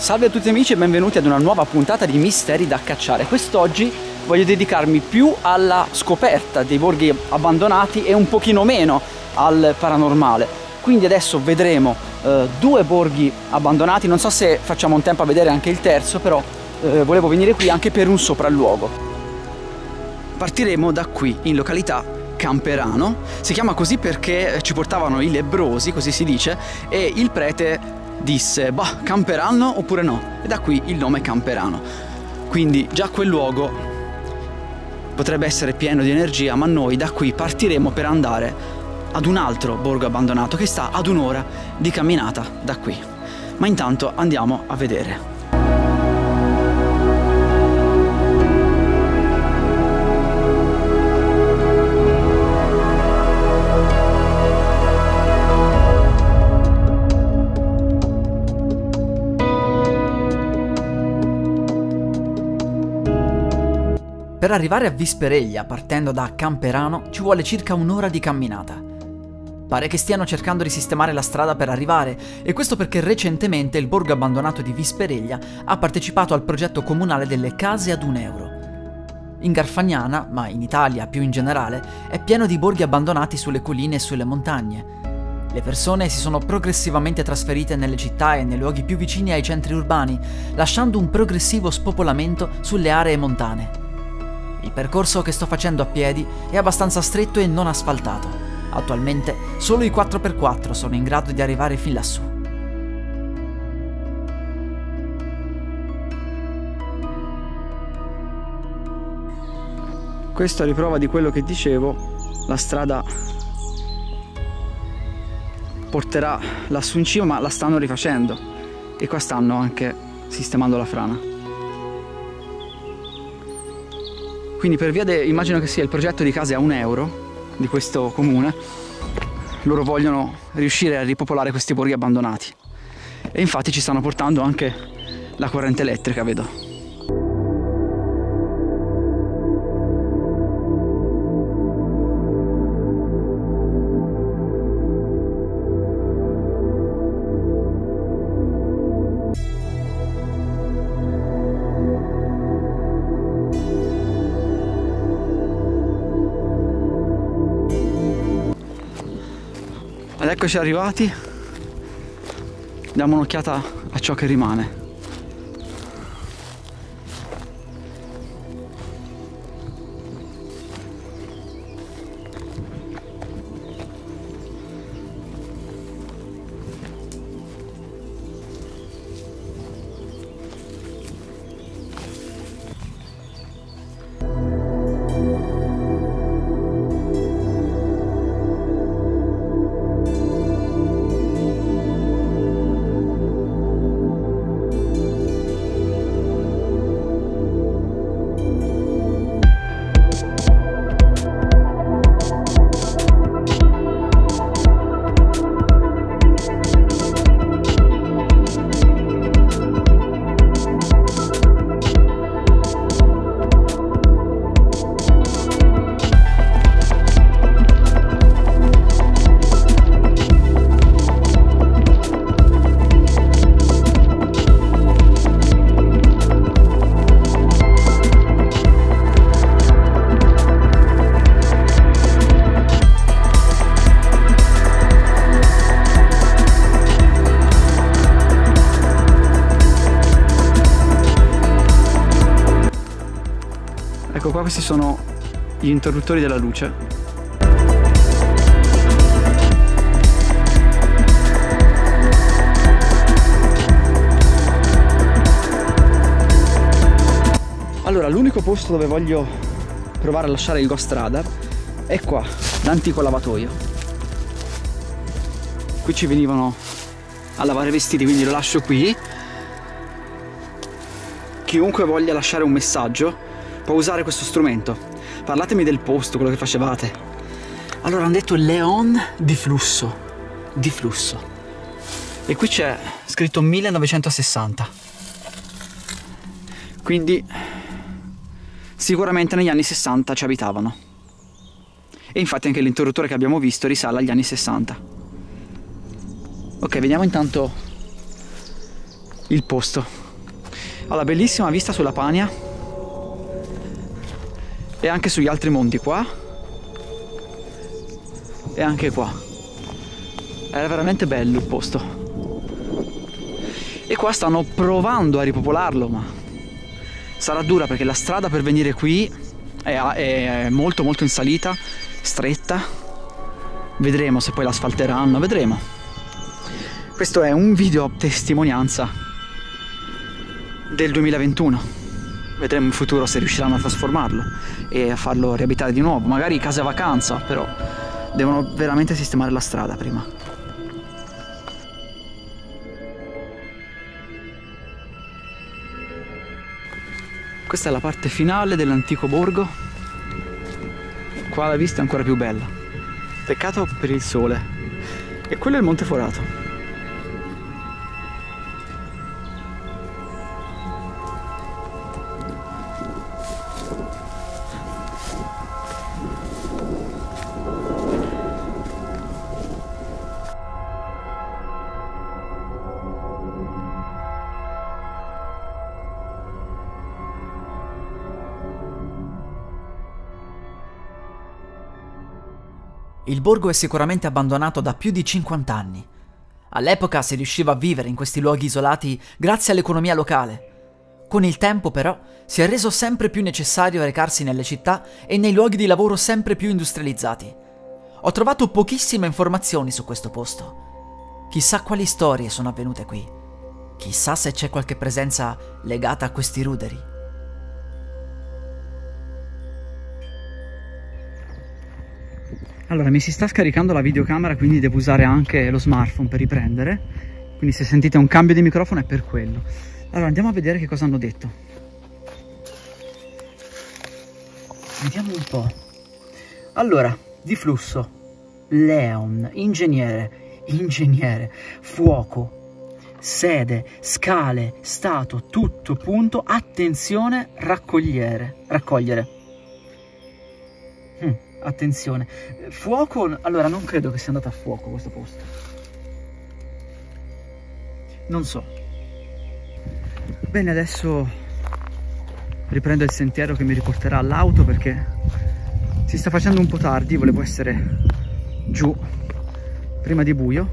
Salve a tutti amici e benvenuti ad una nuova puntata di Misteri da cacciare. Quest'oggi voglio dedicarmi più alla scoperta dei borghi abbandonati e un pochino meno al paranormale. Quindi adesso vedremo due borghi abbandonati, non so se facciamo un tempo a vedere anche il terzo, però volevo venire qui anche per un sopralluogo. Partiremo da qui, in località Camperano. Si chiama così perché ci portavano i lebbrosi, così si dice, e il prete disse, bah, camperanno oppure no? E da qui il nome Camperano. Quindi già quel luogo potrebbe essere pieno di energia, ma noi da qui partiremo per andare ad un altro borgo abbandonato che sta ad un'ora di camminata da qui. Ma intanto andiamo a vedere. Per arrivare a Vispereglia, partendo da Camperano, ci vuole circa un'ora di camminata. Pare che stiano cercando di sistemare la strada per arrivare, e questo perché recentemente il borgo abbandonato di Vispereglia ha partecipato al progetto comunale delle case ad €1. In Garfagnana, ma in Italia più in generale, è pieno di borghi abbandonati sulle colline e sulle montagne. Le persone si sono progressivamente trasferite nelle città e nei luoghi più vicini ai centri urbani, lasciando un progressivo spopolamento sulle aree montane. Il percorso che sto facendo a piedi è abbastanza stretto e non asfaltato. Attualmente solo i 4x4 sono in grado di arrivare fin lassù. Questa è riprova di quello che dicevo, la strada porterà lassù in cima, ma la stanno rifacendo e qua stanno anche sistemando la frana. Quindi per via immagino che sia il progetto di case a €1 di questo comune, loro vogliono riuscire a ripopolare questi borghi abbandonati. E infatti ci stanno portando anche la corrente elettrica, vedo. Ed eccoci arrivati, diamo un'occhiata a ciò che rimane. Ecco qua, questi sono gli interruttori della luce. Allora, l'unico posto dove voglio provare a lasciare il Ghost Radar è qua, l'antico lavatoio. Qui ci venivano a lavare i vestiti, quindi lo lascio qui. Chiunque voglia lasciare un messaggio può usare questo strumento. Parlatemi del posto, quello che facevate. Allora, hanno detto Leon di Flusso. Di Flusso. E qui c'è scritto 1960. Quindi sicuramente negli anni 60 ci abitavano. E infatti anche l'interruttore che abbiamo visto risale agli anni 60. Ok, vediamo intanto il posto. Allora, bellissima vista sulla Pania e anche sugli altri monti qua e anche qua. Era veramente bello il posto. E qua stanno provando a ripopolarlo, ma sarà dura perché la strada per venire qui è molto molto in salita, stretta. Vedremo se poi l'asfalteranno, vedremo. Questo è un video testimonianza del 2021. Vedremo in futuro se riusciranno a trasformarlo e a farlo riabitare di nuovo. Magari case vacanza, però devono veramente sistemare la strada prima. Questa è la parte finale dell'antico borgo. Qua la vista è ancora più bella. Peccato per il sole. E quello è il Monteforato. Il borgo è sicuramente abbandonato da più di 50 anni. All'epoca si riusciva a vivere in questi luoghi isolati grazie all'economia locale. Con il tempo, però, si è reso sempre più necessario recarsi nelle città e nei luoghi di lavoro sempre più industrializzati. Ho trovato pochissime informazioni su questo posto. Chissà quali storie sono avvenute qui. Chissà se c'è qualche presenza legata a questi ruderi. Allora, mi si sta scaricando la videocamera, quindi devo usare anche lo smartphone per riprendere. Quindi se sentite un cambio di microfono è per quello. Allora, andiamo a vedere che cosa hanno detto. Vediamo un po'. Allora, di flusso. Leon, ingegnere, fuoco, sede, scale, stato, tutto, punto, attenzione, raccogliere. Attenzione, fuoco, allora non credo che sia andato a fuoco questo posto. Non so. Bene, adesso riprendo il sentiero che mi riporterà all'auto perché si sta facendo un po' tardi, volevo essere giù prima di buio.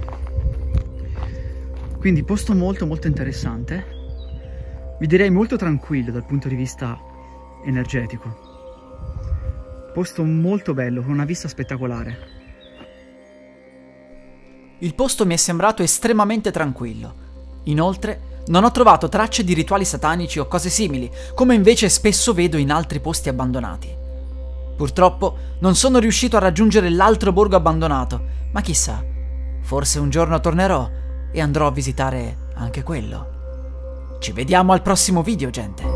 Quindi posto molto molto interessante. Vi direi molto tranquillo dal punto di vista energetico. Posto molto bello, con una vista spettacolare. Il posto mi è sembrato estremamente tranquillo. Inoltre, non ho trovato tracce di rituali satanici o cose simili, come invece spesso vedo in altri posti abbandonati. Purtroppo, non sono riuscito a raggiungere l'altro borgo abbandonato, ma chissà, forse un giorno tornerò e andrò a visitare anche quello. Ci vediamo al prossimo video, gente!